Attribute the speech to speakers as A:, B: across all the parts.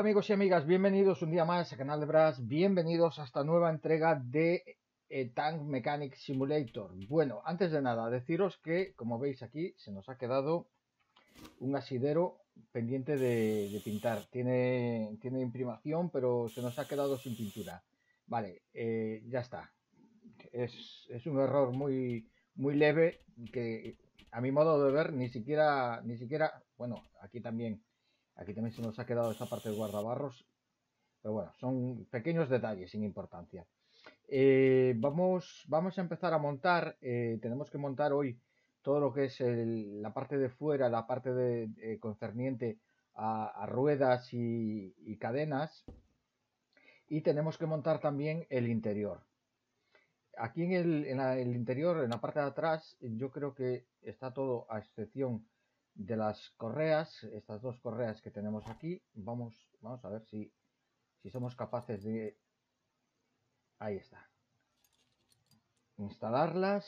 A: amigos y amigas, bienvenidos un día más a Canal de Brass, bienvenidos a esta nueva entrega de Tank Mechanic Simulator. Bueno, antes de nada, deciros que, como veis aquí, se nos ha quedado un asidero pendiente de pintar. Tiene imprimación, pero se nos ha quedado sin pintura. Vale, ya está. Es un error muy leve que, a mi modo de ver, ni siquiera, bueno, aquí también se nos ha quedado esta parte del guardabarros, pero bueno, son pequeños detalles sin importancia. Vamos a empezar a montar, tenemos que montar hoy todo lo que es la parte de fuera, la parte concerniente a ruedas y cadenas, y tenemos que montar también el interior. Aquí en el interior, en la parte de atrás, yo creo que está todo a excepción de las correas, estas dos correas que tenemos aquí. Vamos a ver si somos capaces de, ahí está, instalarlas.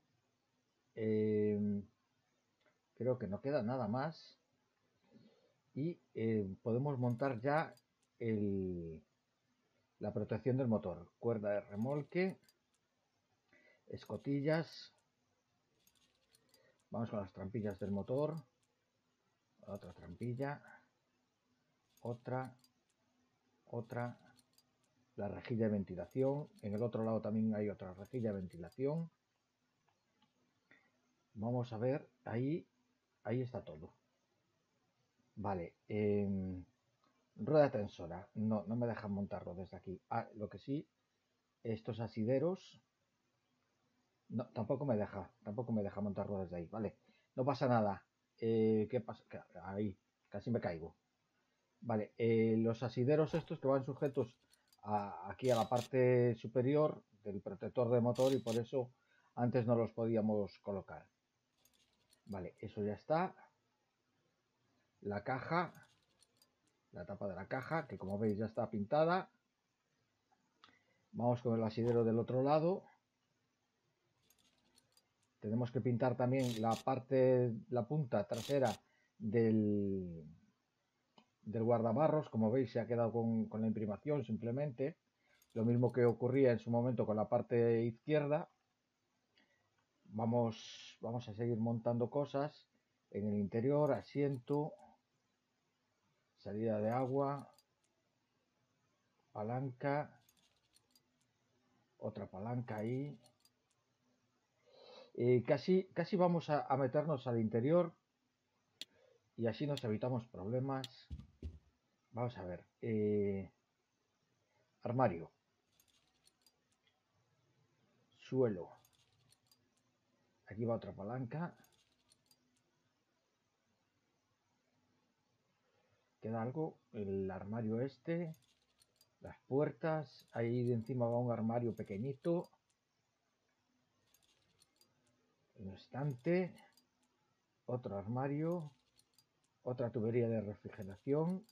A: Creo que no queda nada más y podemos montar ya la protección del motor, cuerda de remolque, escotillas. Vamos con las trampillas del motor, otra trampilla, otra, la rejilla de ventilación. En el otro lado también hay otra rejilla de ventilación. Vamos a ver, ahí está todo. Vale, rueda tensora, no me dejan montarlo desde aquí. Lo que sí, estos asideros, no, tampoco me deja montarlo desde ahí. Vale, no pasa nada. ¿Qué pasa? Ahí, casi me caigo. Vale, los asideros estos que van sujetos aquí a la parte superior del protector de motor, y por eso antes no los podíamos colocar. Vale, eso ya está. La caja, la tapa de la caja, que como veis ya está pintada. Vamos con el asidero del otro lado. Tenemos que pintar también la punta trasera del guardabarros. Como veis, se ha quedado con la imprimación simplemente. Lo mismo que ocurría en su momento con la parte izquierda. Vamos a seguir montando cosas en el interior: asiento, salida de agua, palanca, otra palanca ahí. Casi vamos a meternos al interior y así nos evitamos problemas. Vamos a ver, armario, suelo, aquí va otra palanca. Queda algo, el armario este, las puertas, ahí de encima va un armario pequeñito, un estante, otro armario, otra tubería de refrigeración.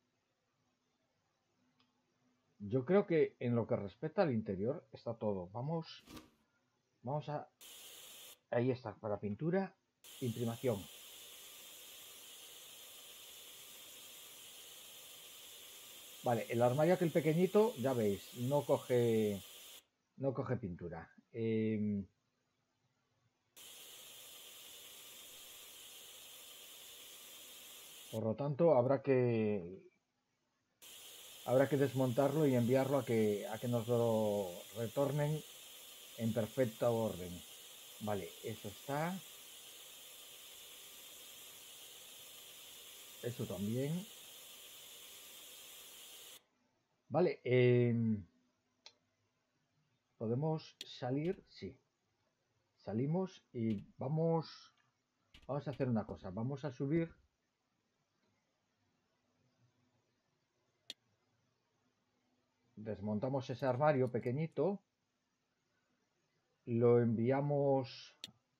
A: Yo creo que en lo que respecta al interior está todo. Vamos a... Ahí está, para pintura, imprimación. Vale, el armario aquel pequeñito, ya veis, no coge pintura. Por lo tanto, habrá que desmontarlo y enviarlo a que nos lo retornen en perfecta orden. Vale, eso está. Eso también. Vale, ¿podemos salir? Sí. Salimos y vamos a hacer una cosa. Vamos a subir. Desmontamos ese armario pequeñito. Lo enviamos.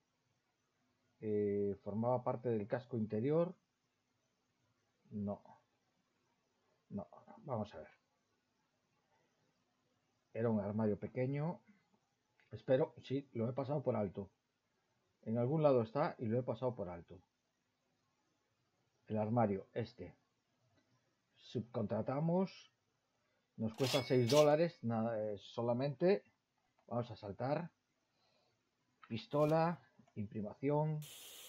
A: Formaba parte del casco interior. No. Vamos a ver. Era un armario pequeño. Espero, sí, lo he pasado por alto. En algún lado está y lo he pasado por alto. El armario este. subcontratamos, nos cuesta $6, nada, solamente. Vamos a saltar, pistola, imprimación.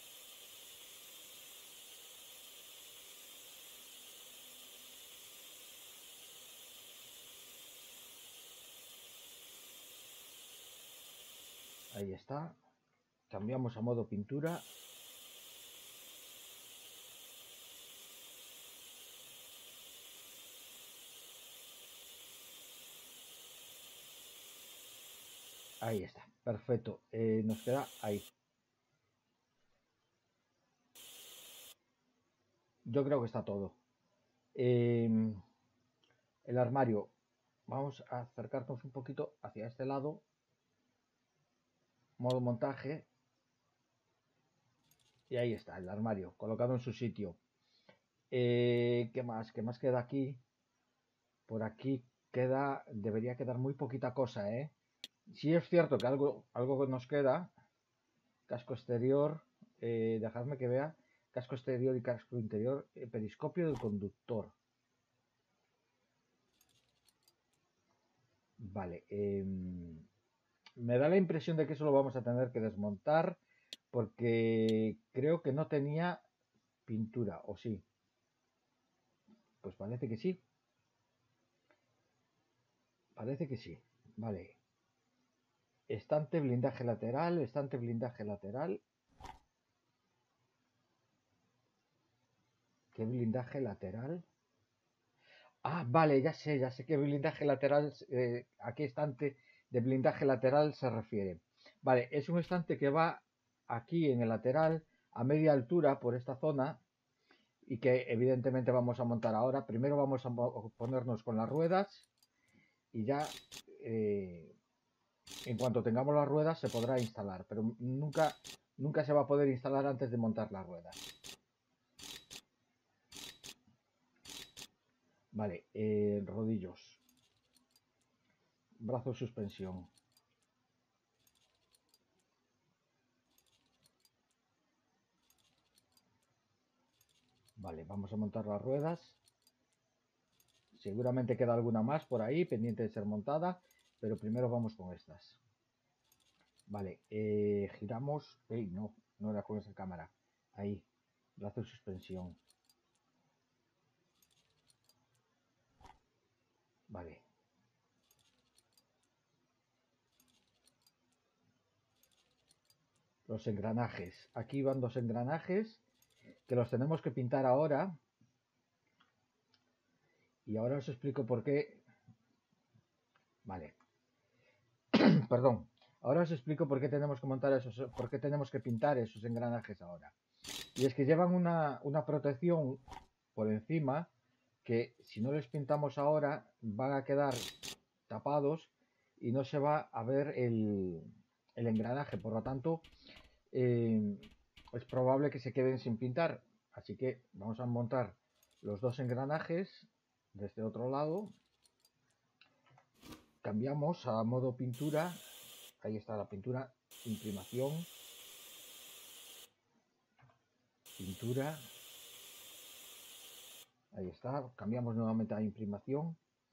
A: Ahí está. Cambiamos a modo pintura. Ahí está, perfecto. Nos queda ahí. Yo creo que está todo. El armario. Vamos a acercarnos un poquito hacia este lado. Modo montaje. Y ahí está, el armario, colocado en su sitio. ¿Qué más? ¿Qué más queda aquí? Por aquí queda, debería quedar muy poquita cosa, ¿eh? Sí es cierto que algo que nos queda. Casco exterior, dejadme que vea. Casco exterior y casco interior. Periscopio del conductor. Vale. Me da la impresión de que eso lo vamos a tener que desmontar porque creo que no tenía pintura, ¿o sí? Pues parece que sí. Parece que sí. Vale. Estante blindaje lateral, estante blindaje lateral. ¿Qué blindaje lateral? Ah, vale, ya sé qué blindaje lateral, a qué estante de blindaje lateral se refiere. Vale, es un estante que va aquí en el lateral a media altura por esta zona y que evidentemente vamos a montar ahora. Primero vamos a ponernos con las ruedas y ya en cuanto tengamos las ruedas se podrá instalar, pero nunca se va a poder instalar antes de montar las ruedas. Vale, rodillos, brazo suspensión. Vale, vamos a montar las ruedas. Seguramente queda alguna más por ahí pendiente de ser montada, pero primero vamos con estas. Vale, giramos. No era con esa cámara. Ahí, brazo de suspensión. Vale. Los engranajes. Aquí van dos engranajes que los tenemos que pintar ahora. Y ahora os explico por qué. Vale. Perdón. Ahora os explico por qué tenemos que montar por qué tenemos que pintar esos engranajes ahora. Y es que llevan una protección por encima que si no les pintamos ahora van a quedar tapados y no se va a ver el engranaje. Por lo tanto, es probable que se queden sin pintar. Así que vamos a montar los dos engranajes de este otro lado. Cambiamos a modo pintura. Ahí está la pintura, imprimación, pintura. Ahí está, cambiamos nuevamente a imprimación.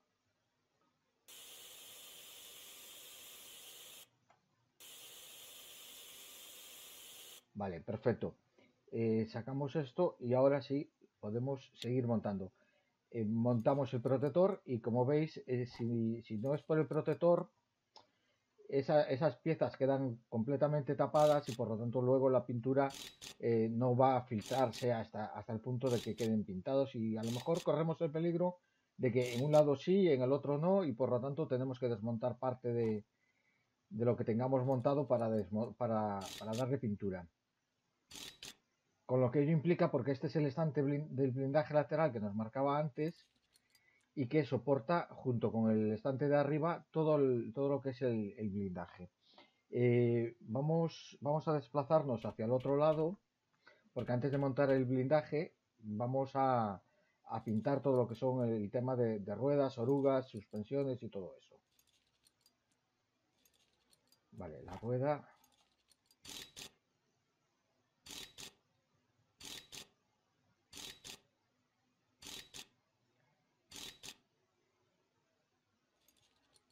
A: Vale, perfecto. Sacamos esto y ahora sí podemos seguir montando. Montamos el protector y como veis, si no es por el protector, esas piezas quedan completamente tapadas y por lo tanto luego la pintura no va a filtrarse hasta el punto de que queden pintados y a lo mejor corremos el peligro de que en un lado sí y en el otro no y por lo tanto tenemos que desmontar parte de lo que tengamos montado para darle pintura. Con lo que ello implica, porque este es el estante del blindaje lateral que nos marcaba antes y que soporta junto con el estante de arriba todo lo que es el blindaje. Vamos a desplazarnos hacia el otro lado porque antes de montar el blindaje vamos a pintar todo lo que son el tema de ruedas, orugas, suspensiones y todo eso. Vale, la rueda.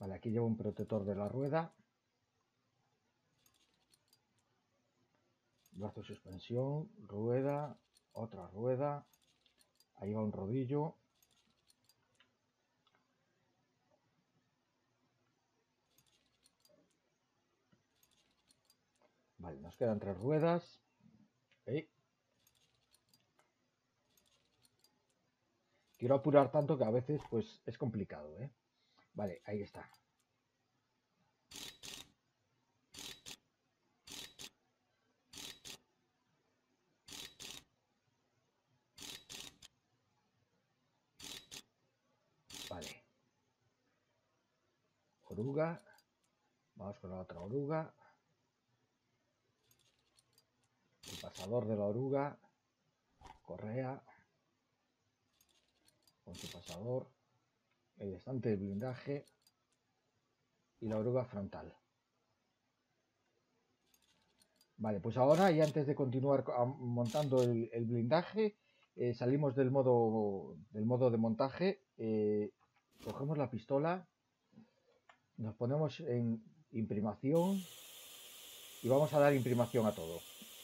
A: Vale, aquí llevo un protector de la rueda. Brazo de suspensión, rueda, otra rueda. Ahí va un rodillo. Vale, nos quedan 3 ruedas. Quiero apurar tanto que a veces pues es complicado, ¿eh? Vale, ahí está. Vale. Oruga. Vamos con la otra oruga. El pasador de la oruga. Correa. Con su pasador. El estante de blindaje. Y la oruga frontal. Vale, pues ahora y antes de continuar montando el blindaje, salimos del modo de montaje, cogemos la pistola, nos ponemos en imprimación y vamos a dar imprimación a todo.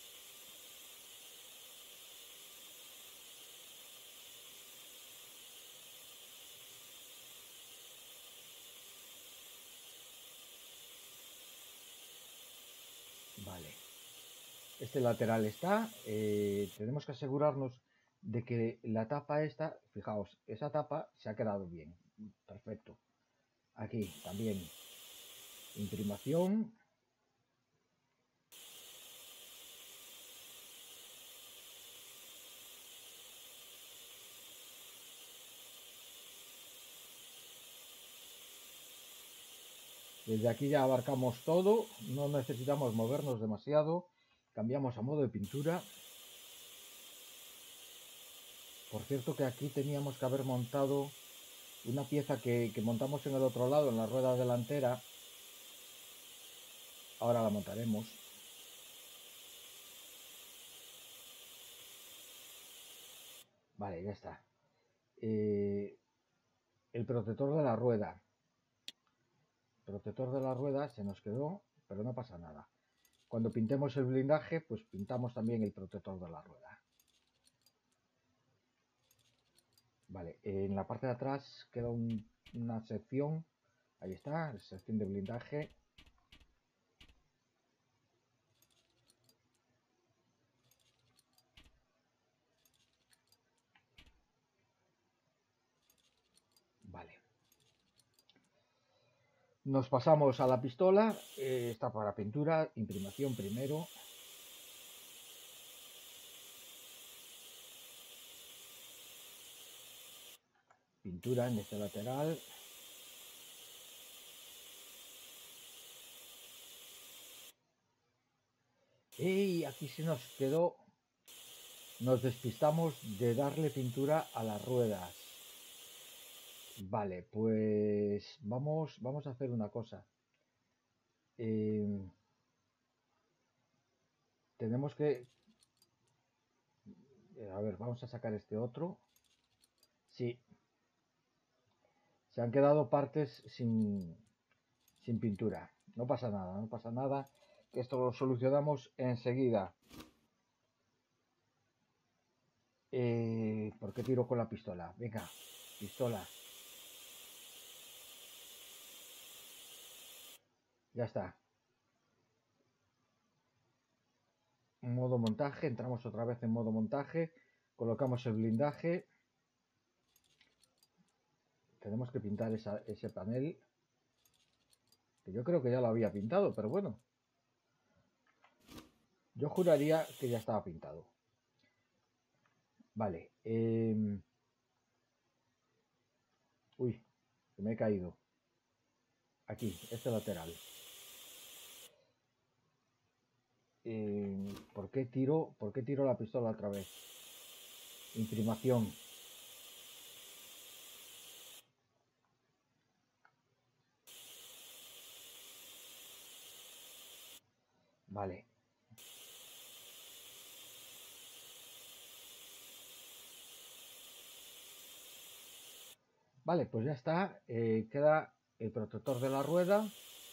A: Vale. Este lateral está, tenemos que asegurarnos de que la tapa esta, fijaos, esa tapa se ha quedado bien, perfecto. Aquí también imprimación. Desde aquí ya abarcamos todo, no necesitamos movernos demasiado. Cambiamos a modo de pintura. Por cierto que aquí teníamos que haber montado una pieza que montamos en el otro lado, en la rueda delantera. Ahora la montaremos. Vale, ya está. El protector de la rueda. El protector de la rueda se nos quedó, pero no pasa nada. Cuando pintemos el blindaje, pues pintamos también el protector de la rueda. Vale, en la parte de atrás queda una sección. Ahí está, sección de blindaje. Vale. Nos pasamos a la pistola. Está para pintura, imprimación primero. Pintura en este lateral. Y aquí se nos quedó. Nos despistamos de darle pintura a las ruedas. Vale, pues vamos a hacer una cosa. Tenemos que... A ver, vamos a sacar este otro. Sí. Se han quedado partes sin pintura. No pasa nada, no pasa nada. Esto lo solucionamos enseguida. ¿Por qué tiro con la pistola? Venga, pistola. Ya está. En modo montaje, entramos otra vez en modo montaje. Colocamos el blindaje. Tenemos que pintar ese panel. Que yo creo que ya lo había pintado, pero bueno. Yo juraría que ya estaba pintado. Vale. Uy, que me he caído. Aquí, este lateral. ¿Por qué tiro la pistola otra vez? Imprimación. Vale. Vale, pues ya está. Queda el protector de la rueda.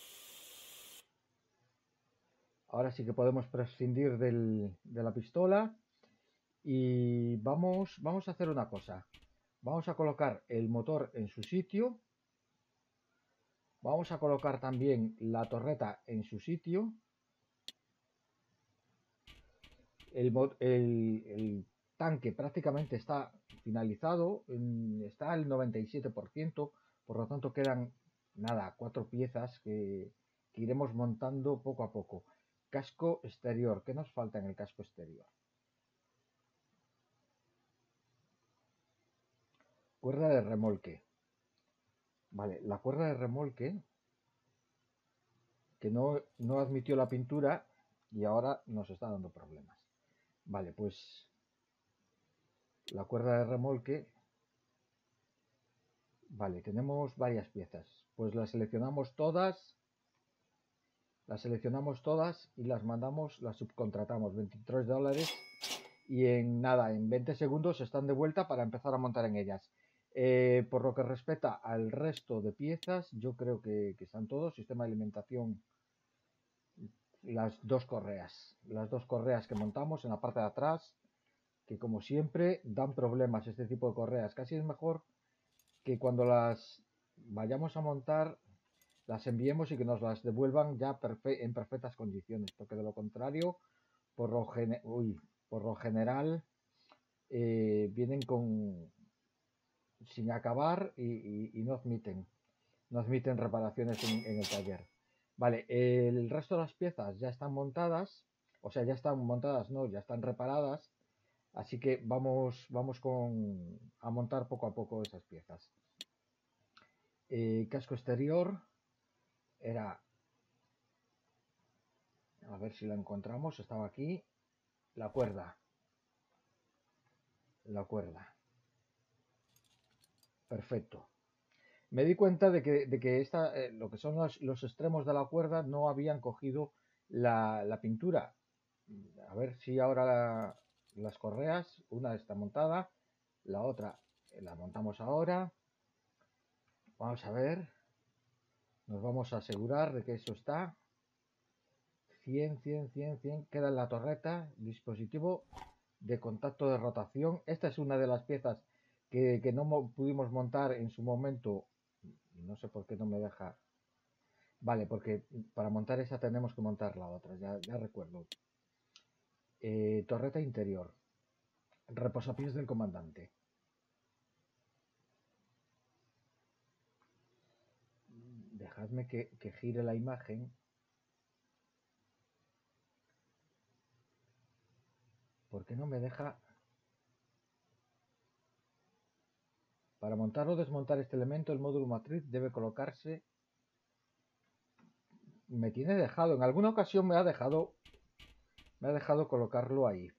A: Ahora sí que podemos prescindir de la pistola. Y vamos a hacer una cosa. Vamos a colocar el motor en su sitio. Vamos a colocar también la torreta en su sitio. El tanque prácticamente está finalizado, está al 97%, por lo tanto quedan nada, 4 piezas que iremos montando poco a poco. Casco exterior, ¿qué nos falta en el casco exterior? Cuerda de remolque. Vale, la cuerda de remolque que no admitió la pintura y ahora nos está dando problemas. Vale, pues la cuerda de remolque. Vale, tenemos varias piezas. Pues las seleccionamos todas y las mandamos, las subcontratamos, $23. Y en nada, en 20 segundos están de vuelta para empezar a montar en ellas. Por lo que respecta al resto de piezas, yo creo que están todos. Sistema de alimentación, las dos correas que montamos en la parte de atrás, que como siempre dan problemas este tipo de correas. Casi es mejor que cuando las vayamos a montar las enviemos y que nos las devuelvan ya en perfectas condiciones, porque de lo contrario, por lo general, vienen sin acabar y no admiten reparaciones en el taller. Vale, el resto de las piezas ya están montadas, o sea, ya están montadas, no, ya están reparadas, así que vamos a montar poco a poco esas piezas. Casco exterior era, a ver si la encontramos, estaba aquí, la cuerda, perfecto. Me di cuenta de que lo que son los extremos de la cuerda no habían cogido la pintura. A ver si ahora las correas, una está montada, la otra la montamos ahora. Vamos a ver, nos vamos a asegurar de que eso está. 100, 100, 100, 100, queda en la torreta, dispositivo de contacto de rotación. Esta es una de las piezas que no pudimos montar en su momento. No sé por qué no me deja. Vale, porque para montar esa tenemos que montar la otra, ya recuerdo. Torreta interior. Reposapiés del comandante. Dejadme que gire la imagen. ¿Por qué no me deja? Para montar o desmontar este elemento, el módulo matriz debe colocarse. Me tiene dejado, en alguna ocasión me ha dejado colocarlo ahí.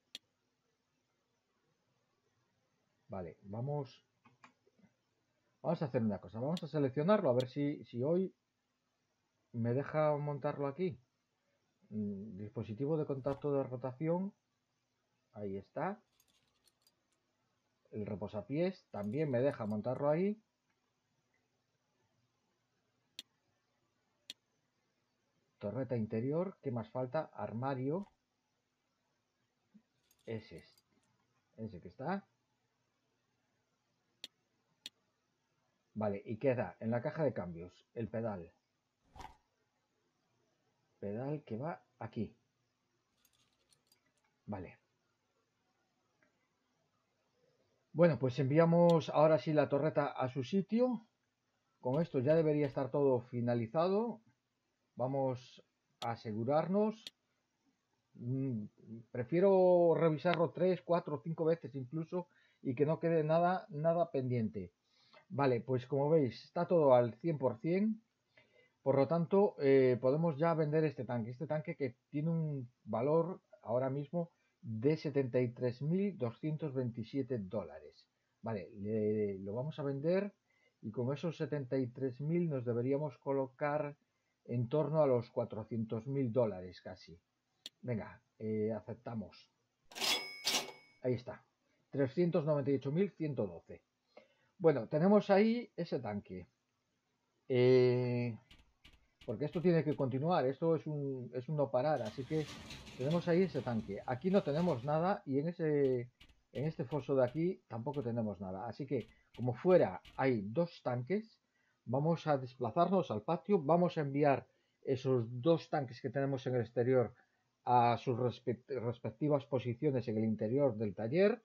A: Vale, vamos a hacer una cosa. Vamos a seleccionarlo a ver si hoy me deja montarlo aquí. Dispositivo de contacto de rotación. Ahí está. El reposapiés también me deja montarlo ahí. Torreta interior. ¿Qué más falta? Armario. Ese que está. Vale, y queda en la caja de cambios el pedal. Pedal que va aquí. Vale. Bueno, pues enviamos ahora sí la torreta a su sitio. Con esto ya debería estar todo finalizado. Vamos a asegurarnos. Prefiero revisarlo 3, 4, 5 veces incluso y que no quede nada pendiente. Vale, pues como veis está todo al 100%. Por lo tanto, podemos ya vender este tanque. Este tanque que tiene un valor ahora mismo de $73.227. Vale, lo vamos a vender y con esos 73.000 nos deberíamos colocar en torno a los $400.000 casi. Venga, aceptamos. Ahí está. 398.112. Bueno, tenemos ahí ese tanque. Porque esto tiene que continuar, esto es un no parar, así que tenemos ahí ese tanque. Aquí no tenemos nada y en este foso de aquí tampoco tenemos nada. Así que como fuera hay dos tanques, vamos a desplazarnos al patio, vamos a enviar esos dos tanques que tenemos en el exterior a sus respectivas posiciones en el interior del taller.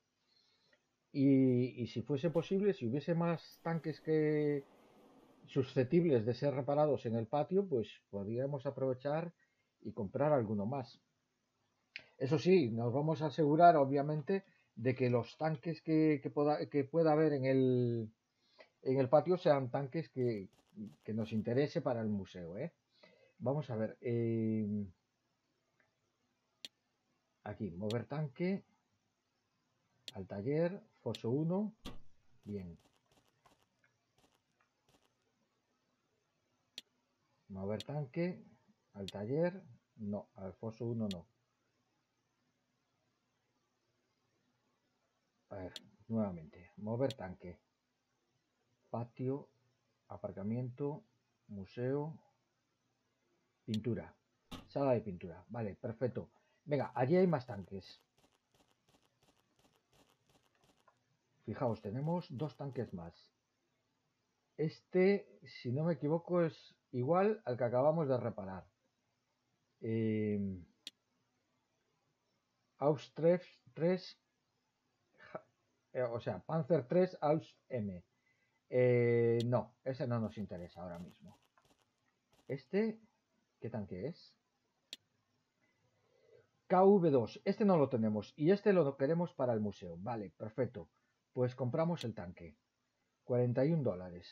A: Y si fuese posible, si hubiese más tanques que susceptibles de ser reparados en el patio, pues podríamos aprovechar y comprar alguno más. Eso sí, nos vamos a asegurar, obviamente, de que los tanques que pueda haber en el patio sean tanques que nos interese para el museo, ¿eh? Vamos a ver. Aquí, mover tanque al taller, foso 1. Bien. Mover tanque al taller. No, al foso 1 no. A ver, nuevamente. Mover tanque. Patio, aparcamiento, museo, pintura. Sala de pintura. Vale, perfecto. Venga, allí hay más tanques. Fijaos, tenemos dos tanques más. Este, si no me equivoco, es igual al que acabamos de reparar. Aus 3, o sea, Panzer 3 Aus M. No, ese no nos interesa ahora mismo. Este, ¿qué tanque es? KV2, este no lo tenemos y este lo queremos para el museo. Vale, perfecto. Pues compramos el tanque. $41.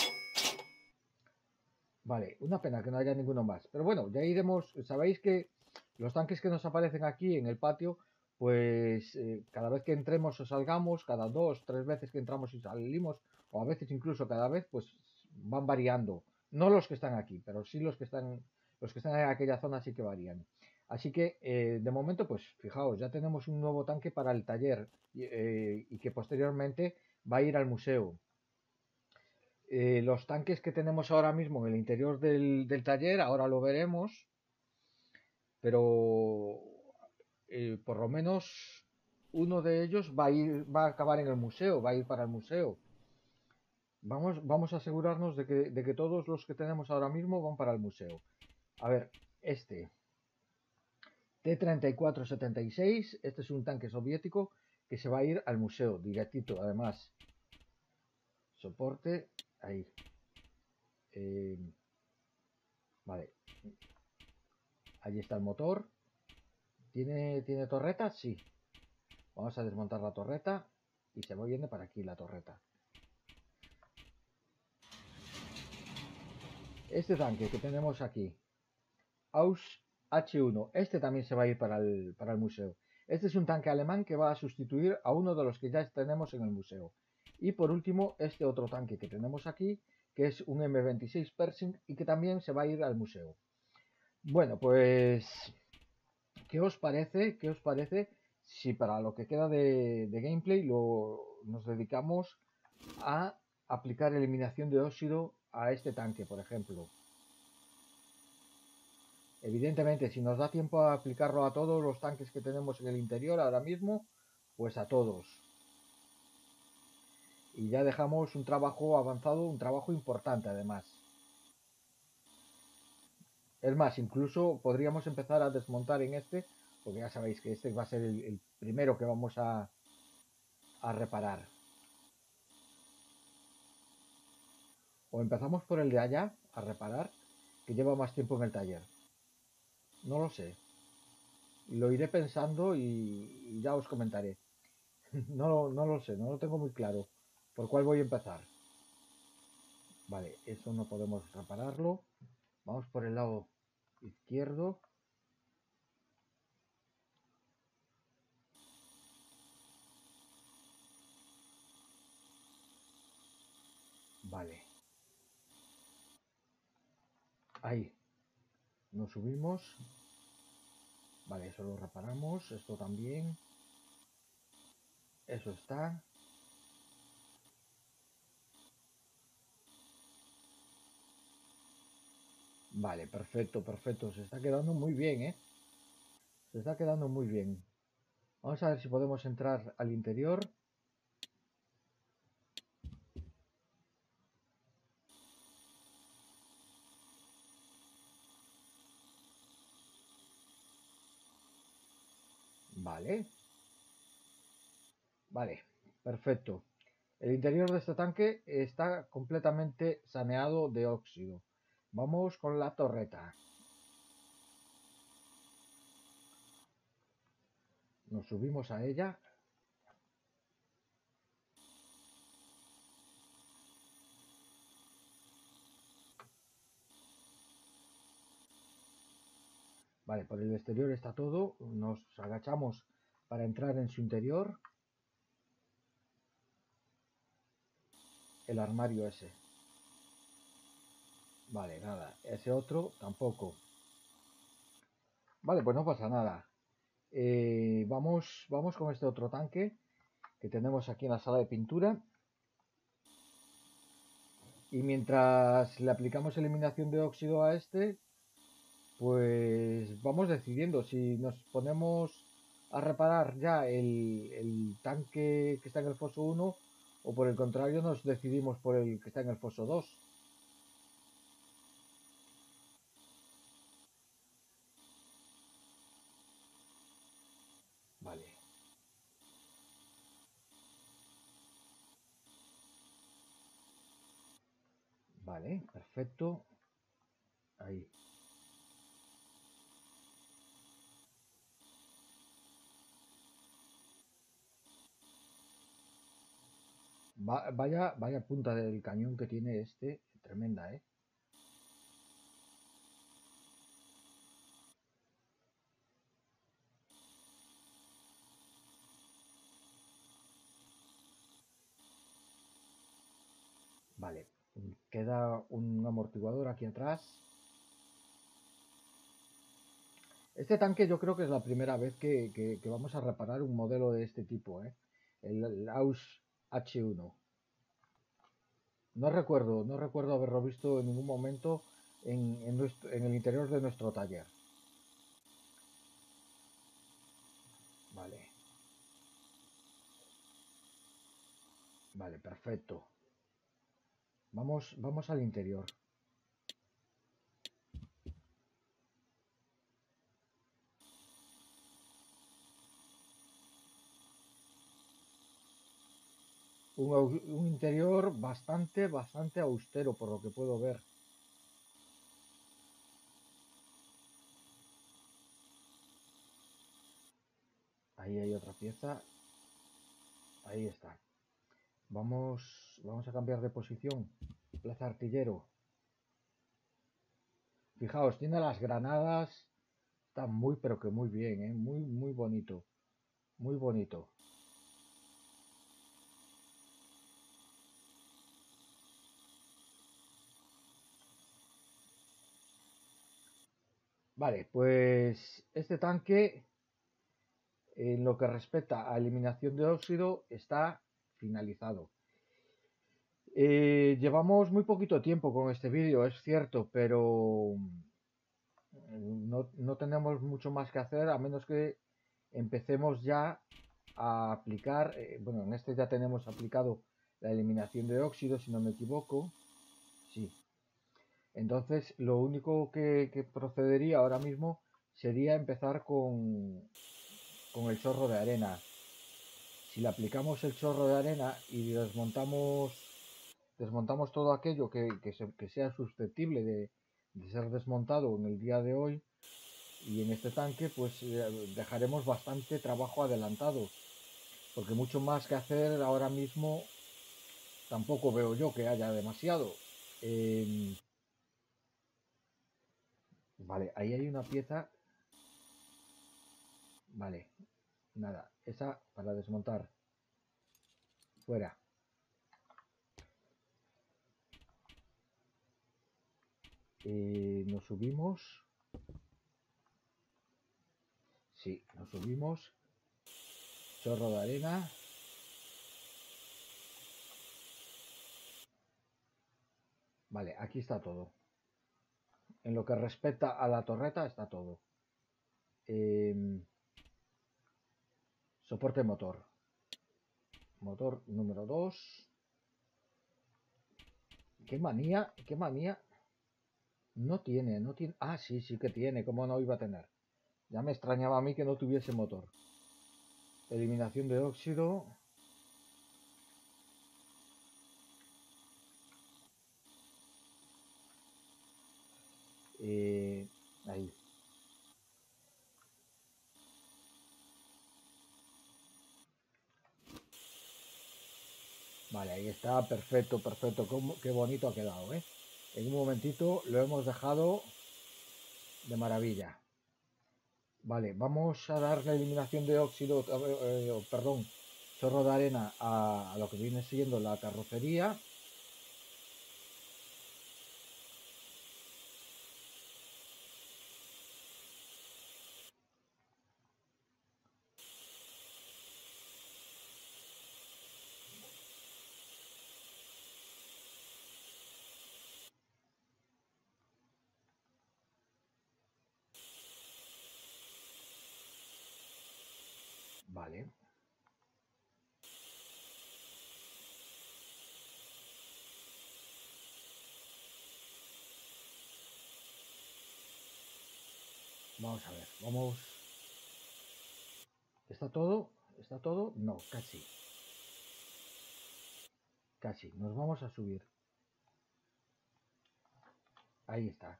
A: Vale, una pena que no haya ninguno más. Pero bueno, ya iremos. Sabéis que los tanques que nos aparecen aquí en el patio, pues cada vez que entremos o salgamos, cada 2, 3 veces que entramos y salimos, o a veces incluso cada vez, pues van variando. No los que están aquí, pero sí los que están en aquella zona sí que varían. Así que de momento, pues fijaos, ya tenemos un nuevo tanque para el taller y que posteriormente va a ir al museo. Los tanques que tenemos ahora mismo en el interior del taller, ahora lo veremos, pero por lo menos uno de ellos va a acabar en el museo, va a ir para el museo. Vamos a asegurarnos de que todos los que tenemos ahora mismo van para el museo. A ver, este T-34-76, este es un tanque soviético que se va a ir al museo, directito, además. Soporte, ahí. Vale, allí está el motor. ¿Tiene torreta? Sí. Vamos a desmontar la torreta y se viene para aquí la torreta. Este tanque que tenemos aquí, Aus H1, este también se va a ir para el museo. Este es un tanque alemán que va a sustituir a uno de los que ya tenemos en el museo. Y por último, este otro tanque que tenemos aquí, que es un M26 Pershing y que también se va a ir al museo. Bueno, pues, ¿qué os parece? ¿Qué os parece si para lo que queda de gameplay nos dedicamos a aplicar eliminación de óxido a este tanque, por ejemplo? Evidentemente, si nos da tiempo a aplicarlo a todos los tanques que tenemos en el interior ahora mismo, pues a todos. Y ya dejamos un trabajo avanzado, un trabajo importante además. Es más, incluso podríamos empezar a desmontar en este, porque ya sabéis que este va a ser el primero que vamos a reparar. O empezamos por el de allá a reparar, que lleva más tiempo en el taller. No lo sé. Lo iré pensando y ya os comentaré. No lo sé, no lo tengo muy claro por cuál voy a empezar. Vale, eso no podemos repararlo. Vamos por el lado izquierdo. Vale. Ahí. Nos subimos. Vale, eso lo reparamos. Esto también. Eso está. Vale, perfecto, perfecto. Se está quedando muy bien, ¿eh? Se está quedando muy bien. Vamos a ver si podemos entrar al interior. Vale, vale, perfecto. El interior de este tanque está completamente saneado de óxido. Vamos con la torreta. Nos subimos a ella. Vale, por el exterior está todo. Nos agachamos para entrar en su interior. El armario ese. Vale, nada. Ese otro tampoco. Vale, pues no pasa nada. Vamos con este otro tanque que tenemos aquí en la sala de pintura. Y mientras le aplicamos eliminación de óxido a este, pues vamos decidiendo si nos ponemos a reparar ya el tanque que está en el foso 1 o por el contrario nos decidimos por el que está en el foso 2. Vale, vale, perfecto. Ahí. Vaya punta del cañón que tiene este, tremenda, ¿eh? Vale, queda un amortiguador aquí atrás. Este tanque yo creo que es la primera vez que vamos a reparar un modelo de este tipo, ¿eh? El Aus H1. No recuerdo haberlo visto en ningún momento en el interior de nuestro taller. Vale, vale, perfecto. Vamos al interior. Un interior bastante austero por lo que puedo ver. Ahí hay otra pieza. Ahí está. Vamos a cambiar de posición. Plaza artillero. Fijaos, tiene las granadas. Está muy, pero que muy bien, ¿eh? Muy bonito. Muy bonito. Vale, pues este tanque, en lo que respecta a eliminación de óxido, está finalizado. Llevamos muy poquito tiempo con este vídeo, es cierto, pero no tenemos mucho más que hacer a menos que empecemos ya a aplicar, bueno, en este ya tenemos aplicado la eliminación de óxido, si no me equivoco. Sí. Entonces, lo único que procedería ahora mismo sería empezar con el chorro de arena. Si le aplicamos el chorro de arena y desmontamos todo aquello que sea susceptible de ser desmontado en el día de hoy y en este tanque, pues dejaremos bastante trabajo adelantado. Porque mucho más que hacer ahora mismo tampoco veo yo que haya demasiado. Eh, vale, ahí hay una pieza. Vale, nada, esa para desmontar. Fuera. Nos subimos. Sí, nos subimos. Chorro de arena. Vale, aquí está todo. En lo que respecta a la torreta está todo. Soporte motor. Motor número 2. Qué manía, qué manía. No tiene, no tiene. Ah, sí, sí que tiene. ¿Cómo no iba a tener? Ya me extrañaba a mí que no tuviese motor. Eliminación de óxido. Ahí. Vale, ahí está, perfecto, perfecto. Qué bonito ha quedado, ¿eh? En un momentito lo hemos dejado de maravilla. Vale, vamos a dar la eliminación de óxido, perdón, chorro de arena a lo que viene siendo la carrocería. Vale. Vamos a ver, vamos. ¿Está todo? ¿Está todo? No, casi. Casi. Nos vamos a subir. Ahí está.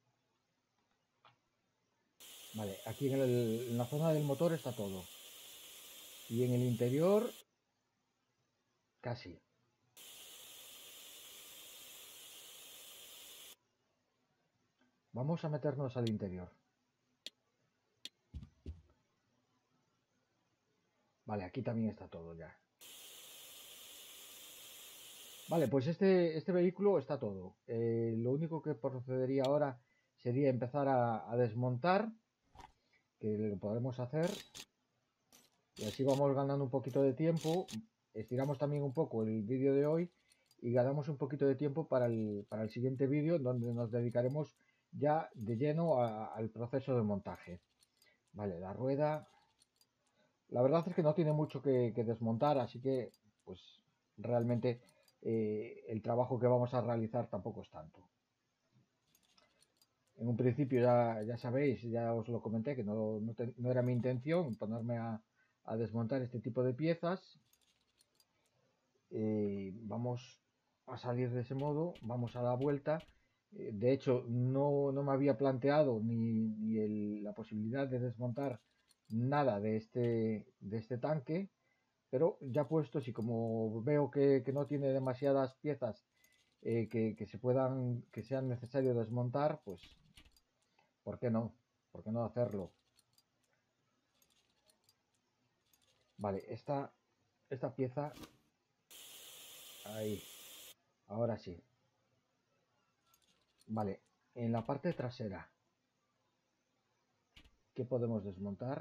A: Vale, aquí en la zona del motor está todo. Y en el interior, casi. Vamos a meternos al interior. Vale, aquí también está todo ya. Vale, pues este vehículo está todo. Lo único que procedería ahora sería empezar a desmontar, que lo podemos hacer. Y así vamos ganando un poquito de tiempo. Estiramos también un poco el vídeo de hoy y ganamos un poquito de tiempo para el siguiente vídeo, donde nos dedicaremos ya de lleno al proceso de montaje. Vale, la rueda. La verdad es que no tiene mucho que desmontar, así que pues realmente el trabajo que vamos a realizar tampoco es tanto. En un principio ya sabéis, ya os lo comenté, que no era mi intención ponerme a desmontar este tipo de piezas. Vamos a salir de ese modo, vamos a la vuelta. De hecho, no me había planteado ni la posibilidad de desmontar nada de este tanque, pero ya puestos y como veo que no tiene demasiadas piezas que sean necesario desmontar, pues ¿por qué no? ¿Por qué no hacerlo? Vale, esta pieza, ahí, ahora sí. Vale, en la parte trasera, ¿qué podemos desmontar?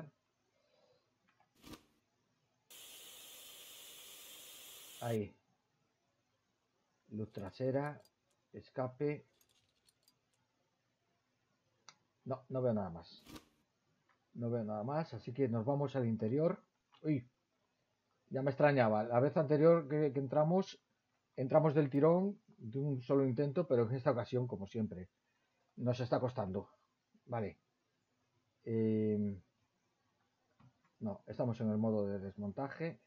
A: Ahí, luz trasera, escape. No veo nada más. No veo nada más, así que nos vamos al interior. Uy, ya me extrañaba. La vez anterior que entramos del tirón de un solo intento, pero en esta ocasión, como siempre, nos está costando. Vale. No, estamos en el modo de desmontaje.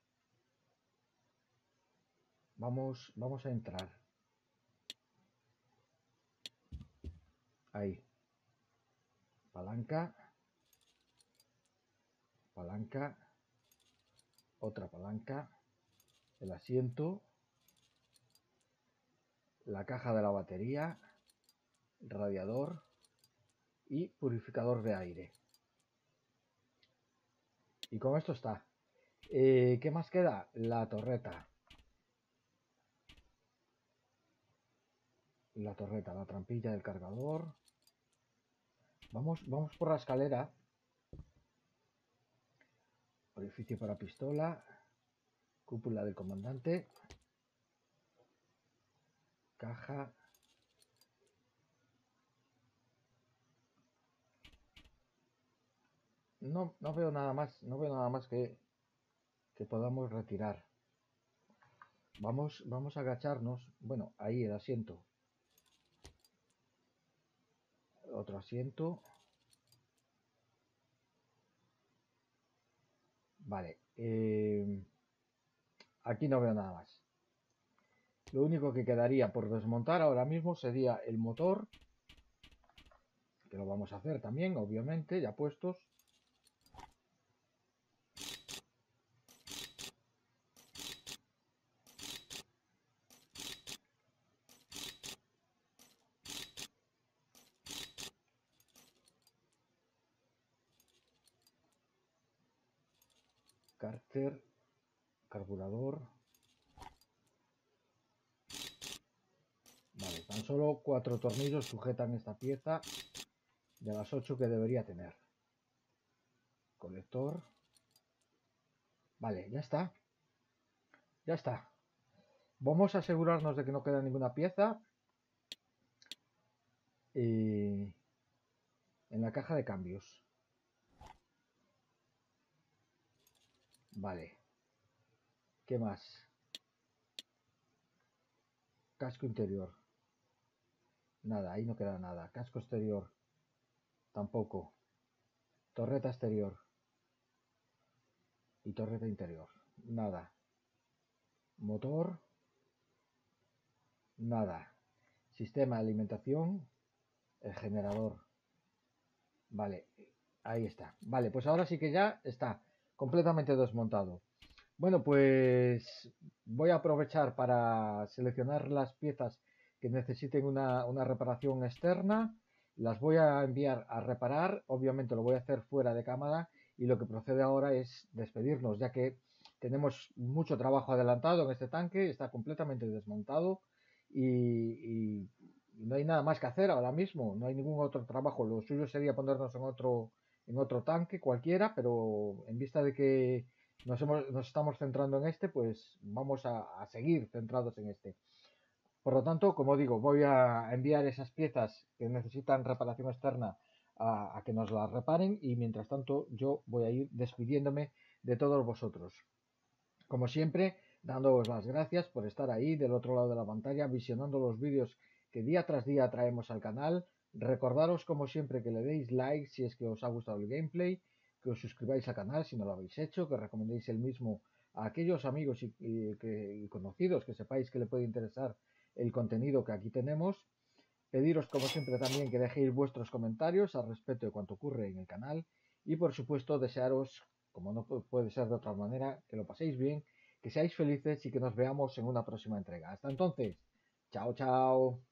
A: Vamos a entrar. Ahí. Palanca. Palanca. Otra palanca. El asiento. La caja de la batería. Radiador. Y purificador de aire. Y con esto está. ¿Qué más queda? La torreta. La trampilla del cargador. Vamos por la escalera. Orificio para pistola. Cúpula del comandante. Caja. no veo nada más, no veo nada más que podamos retirar. Vamos a agacharnos. Bueno, ahí el asiento. Otro asiento. Vale. Aquí no veo nada más. Lo único que quedaría por desmontar ahora mismo sería el motor, que lo vamos a hacer también, obviamente, ya puestos. Cárter, carburador. Vale, tan solo 4 tornillos sujetan esta pieza de las 8 que debería tener. Colector. Vale, ya está. Ya está. Vamos a asegurarnos de que no queda ninguna pieza en la caja de cambios. Vale. ¿Qué más? Casco interior. Nada, ahí no queda nada. Casco exterior. Tampoco. Torreta exterior. Y torreta interior. Nada. Motor. Nada. Sistema de alimentación. El generador. Vale. Ahí está. Vale, pues ahora sí que ya está completamente desmontado. Bueno, pues voy a aprovechar para seleccionar las piezas que necesiten una reparación externa. Las voy a enviar a reparar. Obviamente lo voy a hacer fuera de cámara y lo que procede ahora es despedirnos, ya que tenemos mucho trabajo adelantado en este tanque. Está completamente desmontado y no hay nada más que hacer ahora mismo. No hay ningún otro trabajo. Lo suyo sería ponernos en otro tanque cualquiera, pero en vista de que nos estamos centrando en este, pues vamos a seguir centrados en este. Por lo tanto, como digo, voy a enviar esas piezas que necesitan reparación externa a que nos las reparen y mientras tanto yo voy a ir despidiéndome de todos vosotros. Como siempre, dándoos las gracias por estar ahí del otro lado de la pantalla visionando los vídeos que día tras día traemos al canal. Recordaros como siempre que le deis like si es que os ha gustado el gameplay, que os suscribáis al canal si no lo habéis hecho, que recomendéis el mismo a aquellos amigos y conocidos que sepáis que le puede interesar el contenido que aquí tenemos. Pediros como siempre también que dejéis vuestros comentarios al respecto de cuanto ocurre en el canal y por supuesto desearos, como no puede ser de otra manera, que lo paséis bien, que seáis felices y que nos veamos en una próxima entrega. Hasta entonces, chao chao.